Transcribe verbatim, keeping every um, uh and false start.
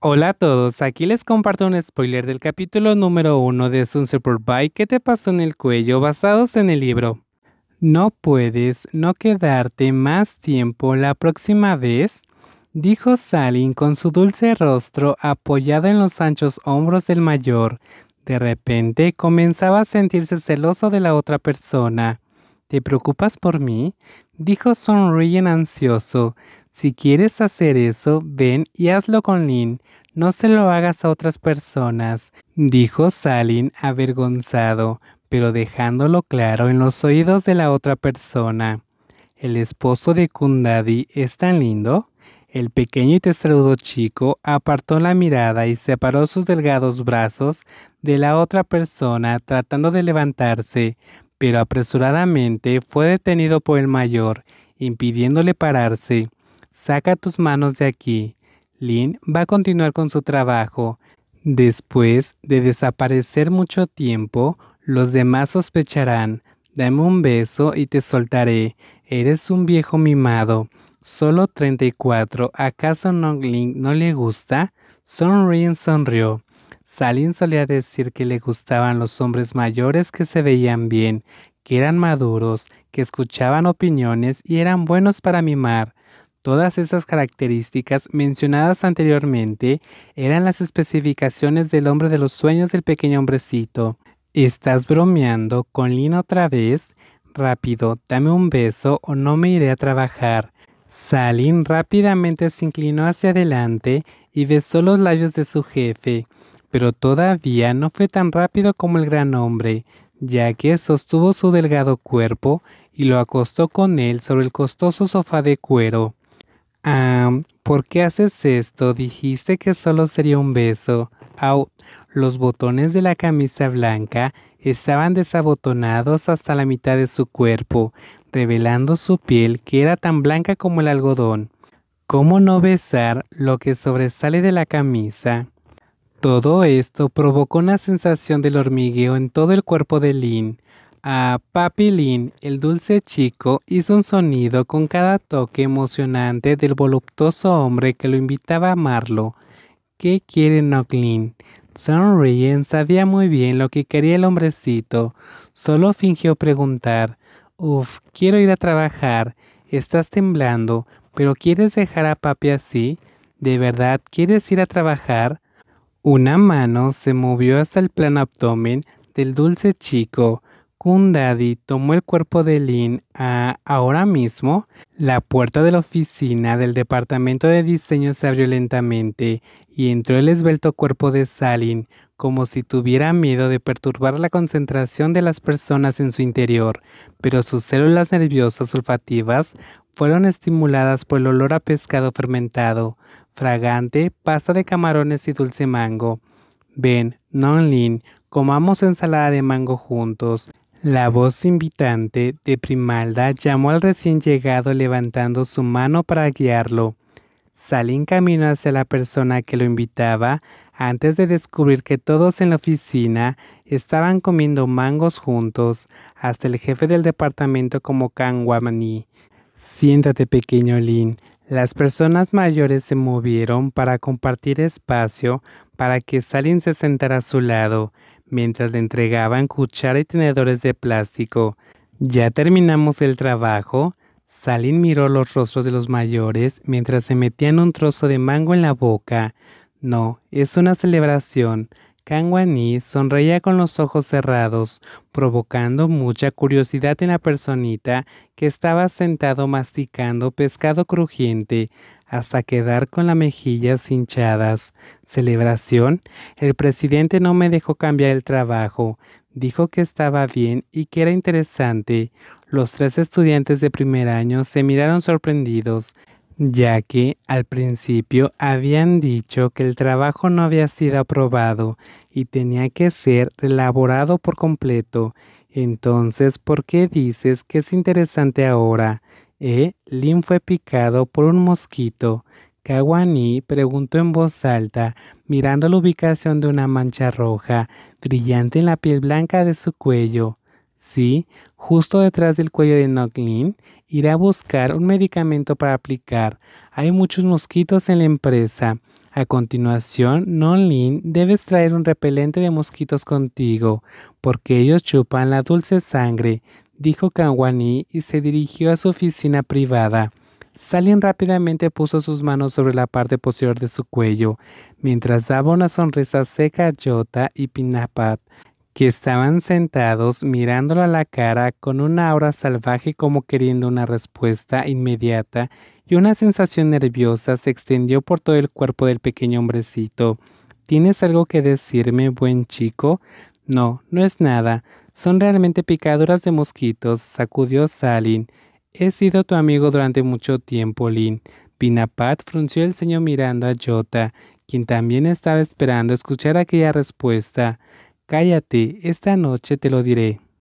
Hola a todos, aquí les comparto un spoiler del capítulo número uno de Sunset Boy. ¿Qué te pasó en el cuello? Basados en el libro. No puedes no quedarte más tiempo la próxima vez, dijo Salin con su dulce rostro apoyado en los anchos hombros del mayor. De repente comenzaba a sentirse celoso de la otra persona. ¿Te preocupas por mí? Dijo sonriendo ansioso. Si quieres hacer eso, ven y hazlo con Lin. No se lo hagas a otras personas, dijo Salin avergonzado, pero dejándolo claro en los oídos de la otra persona. ¿El esposo de Kundadi es tan lindo? El pequeño y testarudo chico apartó la mirada y separó sus delgados brazos de la otra persona tratando de levantarse, pero apresuradamente fue detenido por el mayor, impidiéndole pararse. Saca tus manos de aquí. Lin va a continuar con su trabajo. Después de desaparecer mucho tiempo, los demás sospecharán. Dame un beso y te soltaré. Eres un viejo mimado. Solo treinta y cuatro. ¿Acaso Nonglin no le gusta? Sonrien sonrió. Salin solía decir que le gustaban los hombres mayores que se veían bien, que eran maduros, que escuchaban opiniones y eran buenos para mimar. Todas esas características mencionadas anteriormente eran las especificaciones del hombre de los sueños del pequeño hombrecito. ¿Estás bromeando con Lin otra vez? Rápido, dame un beso o no me iré a trabajar. Salin rápidamente se inclinó hacia adelante y besó los labios de su jefe, pero todavía no fue tan rápido como el gran hombre, ya que sostuvo su delgado cuerpo y lo acostó con él sobre el costoso sofá de cuero. Ah, ¿por qué haces esto? Dijiste que solo sería un beso. Au. Los botones de la camisa blanca estaban desabotonados hasta la mitad de su cuerpo, revelando su piel que era tan blanca como el algodón. ¿Cómo no besar lo que sobresale de la camisa? Todo esto provocó una sensación del hormigueo en todo el cuerpo de Lin. A Papi Lin, el dulce chico, hizo un sonido con cada toque emocionante del voluptuoso hombre que lo invitaba a amarlo. ¿Qué quiere Noclin? Sonrien sabía muy bien lo que quería el hombrecito. Solo fingió preguntar. Uf, quiero ir a trabajar. Estás temblando, pero ¿quieres dejar a papi así? ¿De verdad quieres ir a trabajar? Una mano se movió hasta el plano abdomen del dulce chico. Kundadi tomó el cuerpo de Lin a ahora mismo. La puerta de la oficina del departamento de diseño se abrió lentamente y entró el esbelto cuerpo de Salin, como si tuviera miedo de perturbar la concentración de las personas en su interior, pero sus células nerviosas olfativas fueron estimuladas por el olor a pescado fermentado, fragante, pasta de camarones y dulce mango. Ven, Nonlin, comamos ensalada de mango juntos. La voz invitante de Primalda llamó al recién llegado levantando su mano para guiarlo. Salín caminó hacia la persona que lo invitaba antes de descubrir que todos en la oficina estaban comiendo mangos juntos, hasta el jefe del departamento como Kanwamani. Siéntate, pequeño Lin. Las personas mayores se movieron para compartir espacio para que Salin se sentara a su lado, mientras le entregaban cuchara y tenedores de plástico. ¿Ya terminamos el trabajo? Salin miró los rostros de los mayores mientras se metían un trozo de mango en la boca. No, es una celebración. Kanwani sonreía con los ojos cerrados, provocando mucha curiosidad en la personita que estaba sentado masticando pescado crujiente hasta quedar con las mejillas hinchadas. ¿Celebración? El presidente no me dejó cambiar el trabajo. Dijo que estaba bien y que era interesante. Los tres estudiantes de primer año se miraron sorprendidos, ya que al principio habían dicho que el trabajo no había sido aprobado y tenía que ser elaborado por completo. Entonces, ¿por qué dices que es interesante ahora? ¿Eh? Lin fue picado por un mosquito. Kawani preguntó en voz alta, mirando la ubicación de una mancha roja, brillante en la piel blanca de su cuello. Sí, justo detrás del cuello de Noclin. Iré a buscar un medicamento para aplicar. Hay muchos mosquitos en la empresa. A continuación, Non-Lin, debes traer un repelente de mosquitos contigo, porque ellos chupan la dulce sangre, dijo Kanwani y se dirigió a su oficina privada. Salin rápidamente puso sus manos sobre la parte posterior de su cuello, mientras daba una sonrisa seca a Jota y Pinapat, que estaban sentados mirándolo a la cara con una aura salvaje como queriendo una respuesta inmediata, y una sensación nerviosa se extendió por todo el cuerpo del pequeño hombrecito. ¿Tienes algo que decirme, buen chico? No, no es nada. Son realmente picaduras de mosquitos, sacudió Salin. He sido tu amigo durante mucho tiempo, Lin. Pinapat frunció el ceño mirando a Jota, quien también estaba esperando escuchar aquella respuesta. Cállate, esta noche te lo diré.